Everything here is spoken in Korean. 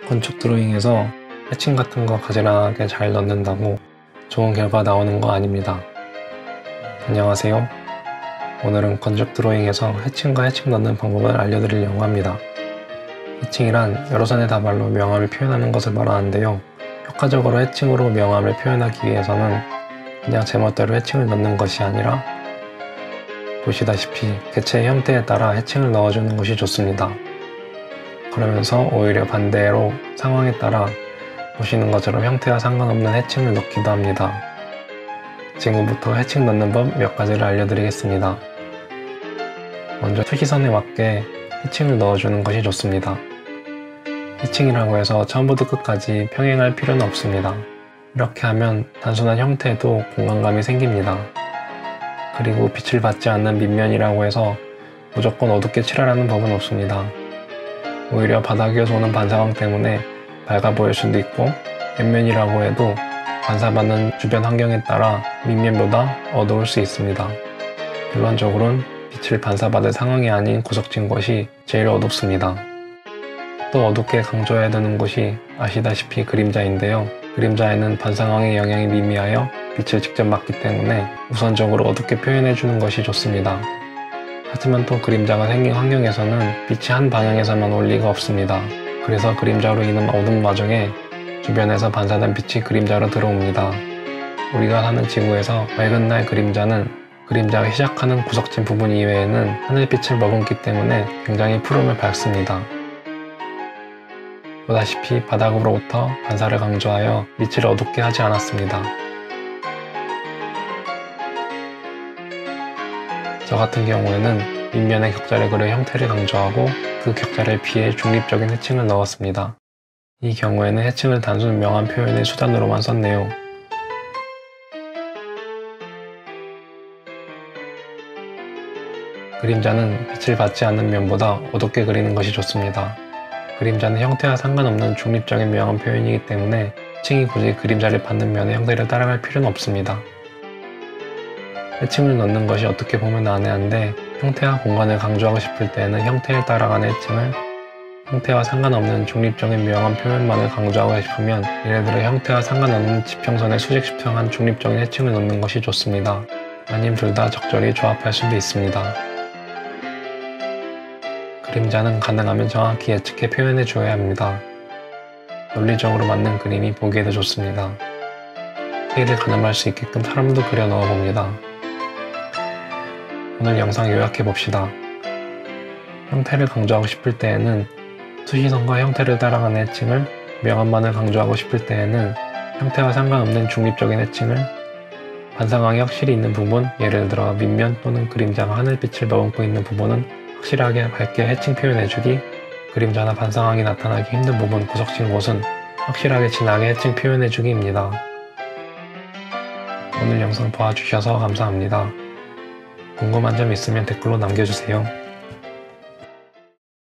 건축 드로잉에서 해칭 같은 거 가지런하게 잘 넣는다고 좋은 결과 나오는 거 아닙니다. 안녕하세요. 오늘은 건축 드로잉에서 해칭과 해칭 넣는 방법을 알려드리려고 합니다. 해칭이란 여러 선의 다발로 명암을 표현하는 것을 말하는데요. 효과적으로 해칭으로 명암을 표현하기 위해서는 그냥 제멋대로 해칭을 넣는 것이 아니라 보시다시피 개체의 형태에 따라 해칭을 넣어주는 것이 좋습니다. 그러면서 오히려 반대로 상황에 따라 보시는 것처럼 형태와 상관없는 해칭을 넣기도 합니다. 지금부터 해칭 넣는 법 몇 가지를 알려드리겠습니다. 먼저 투시선에 맞게 해칭을 넣어주는 것이 좋습니다. 해칭이라고 해서 처음부터 끝까지 평행할 필요는 없습니다. 이렇게 하면 단순한 형태에도 공간감이 생깁니다. 그리고 빛을 받지 않는 밑면이라고 해서 무조건 어둡게 칠하라는 법은 없습니다. 오히려 바닥에서 오는 반사광 때문에 밝아 보일 수도 있고, 옆면이라고 해도 반사받는 주변 환경에 따라 밑면보다 어두울 수 있습니다. 결론적으로는 빛을 반사받을 상황이 아닌 구석진 것이 제일 어둡습니다. 또 어둡게 강조해야 되는 것이 아시다시피 그림자인데요. 그림자에는 반사광의 영향이 미미하여 빛을 직접 받기 때문에 우선적으로 어둡게 표현해주는 것이 좋습니다. 하지만 또 그림자가 생긴 환경에서는 빛이 한 방향에서만 올 리가 없습니다. 그래서 그림자로 인한 어둠 과정에 주변에서 반사된 빛이 그림자로 들어옵니다. 우리가 사는 지구에서 맑은 날 그림자는 그림자가 시작하는 구석진 부분 이외에는 하늘빛을 머금기 때문에 굉장히 푸름을 밝습니다. 보다시피 바닥으로부터 반사를 강조하여 빛을 어둡게 하지 않았습니다. 저 같은 경우에는 밑면의 격자를 그려 형태를 강조하고 그 격자를 피해 중립적인 해칭을 넣었습니다. 이 경우에는 해칭을 단순 명암 표현의 수단으로만 썼네요. 그림자는 빛을 받지 않는 면보다 어둡게 그리는 것이 좋습니다. 그림자는 형태와 상관없는 중립적인 명암 표현이기 때문에 해칭이 굳이 그림자를 받는 면의 형태를 따라갈 필요는 없습니다. 해칭을 넣는 것이 어떻게 보면 난해한데, 형태와 공간을 강조하고 싶을 때는 형태를 따라가는 해칭을, 형태와 상관없는 중립적인 명암 표현만을 강조하고 싶으면 예를 들어 형태와 상관없는 지평선에 수직수평한 중립적인 해칭을 넣는 것이 좋습니다. 아님 둘 다 적절히 조합할 수도 있습니다. 그림자는 가능하면 정확히 예측해 표현해 주어야 합니다. 논리적으로 맞는 그림이 보기에도 좋습니다. 스케일을 가늠할 수 있게끔 사람도 그려 넣어 봅니다. 오늘 영상 요약해 봅시다. 형태를 강조하고 싶을 때에는 투시선과 형태를 따라가는 해칭을, 명암만을 강조하고 싶을 때에는 형태와 상관없는 중립적인 해칭을, 반사광이 확실히 있는 부분, 예를 들어 밑면 또는 그림자가 하늘빛을 머금고 있는 부분은 확실하게 밝게 해칭 표현해주기, 그림자나 반사광이 나타나기 힘든 부분, 구석진 곳은 확실하게 진하게 해칭 표현해주기입니다. 오늘 영상 봐주셔서 감사합니다. 궁금한 점 있으면 댓글로 남겨주세요.